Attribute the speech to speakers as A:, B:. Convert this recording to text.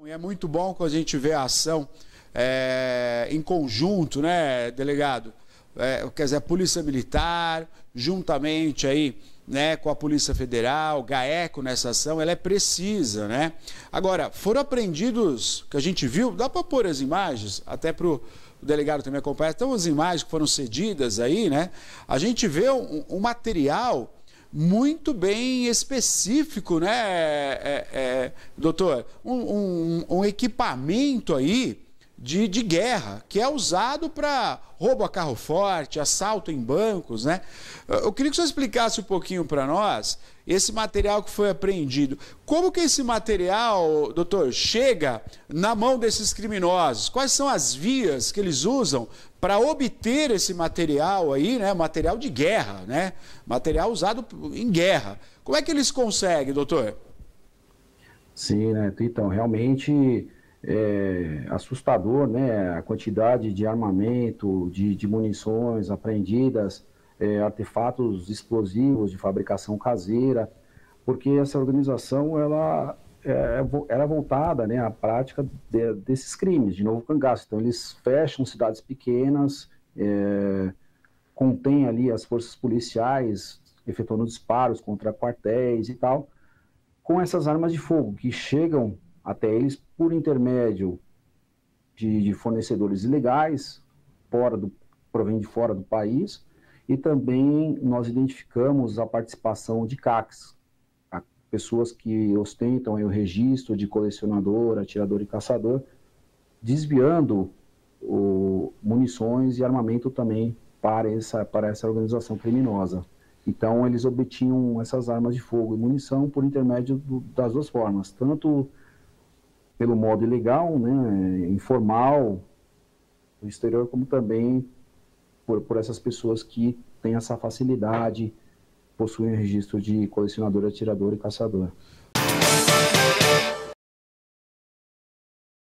A: E é muito bom quando a gente vê a ação em conjunto, né, delegado? Quer dizer, a Polícia Militar, juntamente aí, né, com a Polícia Federal, GAECO nessa ação, ela é precisa, né? Agora, foram apreendidos, que a gente viu, dá para pôr as imagens, até para o delegado também acompanhar, então as imagens que foram cedidas aí, né? A gente vê um material muito bem específico, né, doutor? Um equipamento aí de guerra, que é usado para roubo a carro forte, assalto em bancos, né? Eu queria que você explicasse um pouquinho para nós esse material que foi apreendido. Como que esse material, doutor, chega na mão desses criminosos? Quais são as vias que eles usam para obter esse material aí, né? Material de guerra, né? Material usado em guerra. Como é que eles conseguem, doutor?
B: Sim, né? Então, realmente é assustador, né? A quantidade de armamento, de munições apreendidas, artefatos explosivos de fabricação caseira, porque essa organização ela é voltada, né, à prática desses crimes, de novo cangaço. Então, eles fecham cidades pequenas, contêm ali as forças policiais, efetuando disparos contra quartéis e tal, com essas armas de fogo que chegam até eles por intermédio de fornecedores ilegais, provém de fora do país, e também nós identificamos a participação de CACs, pessoas que ostentam aí o registro de colecionador, atirador e caçador, desviando munições e armamento também para essa organização criminosa. Então, eles obtinham essas armas de fogo e munição por intermédio das duas formas, tanto pelo modo ilegal, né, informal, do exterior, como também por essas pessoas que têm essa facilidade, possuem registro de colecionador, atirador e caçador.